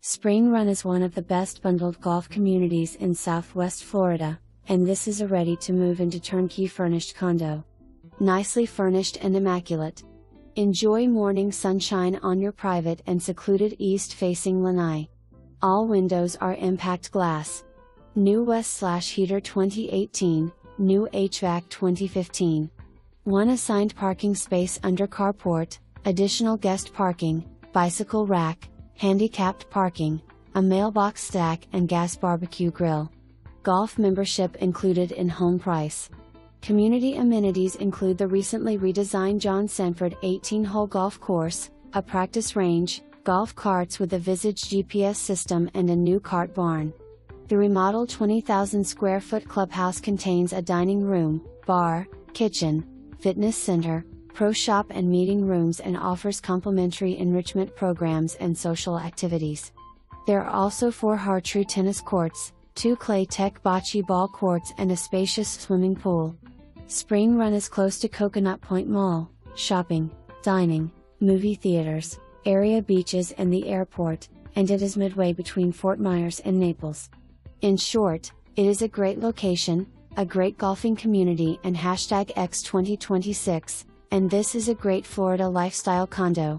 Spring Run is one of the best bundled golf communities in Southwest Florida, and this is a ready-to-move into turnkey furnished condo. Nicely furnished and immaculate. Enjoy morning sunshine on your private and secluded east-facing lanai. All windows are impact glass. New West/Heater 2018, new HVAC 2015. One assigned parking space under carport, additional guest parking, bicycle rack, handicapped parking, a mailbox stack and gas barbecue grill. Golf membership included in home price. Community amenities include the recently redesigned John Sanford 18-hole golf course, a practice range, golf carts with a Visage GPS system and a new cart barn. The remodeled 20,000 square foot clubhouse contains a dining room, bar, kitchen, fitness center, pro shop and meeting rooms and offers complimentary enrichment programs and social activities. There are also 4 Har-Tru tennis courts, 2 Claytech bocce ball courts and a spacious swimming pool. Spring Run is close to Coconut Point Mall, shopping, dining, movie theaters, area beaches and the airport, and it is midway between Fort Myers and Naples. In short, it is a great location, a great golfing community and #X 2026, and this is a great Florida lifestyle condo.